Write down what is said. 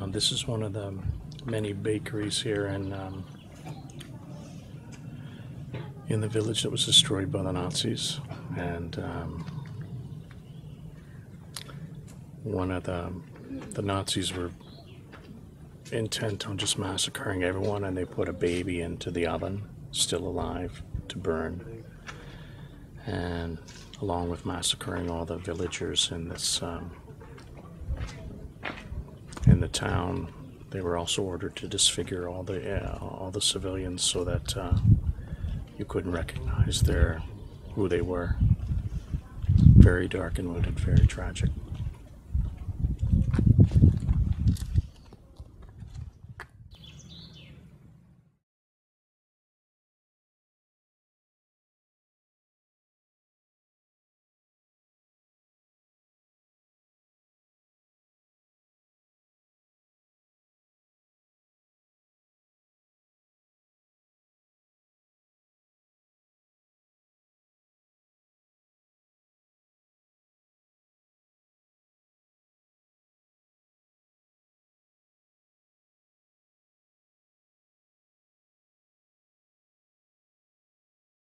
This is one of the many bakeries here in the village that was destroyed by the Nazis, and one of the Nazis were intent on just massacring everyone, and they put a baby into the oven, still alive, to burn, and along with massacring all the villagers in this in the town, they were also ordered to disfigure all the civilians so that you couldn't recognize who they were. Very dark and mooded, very tragic.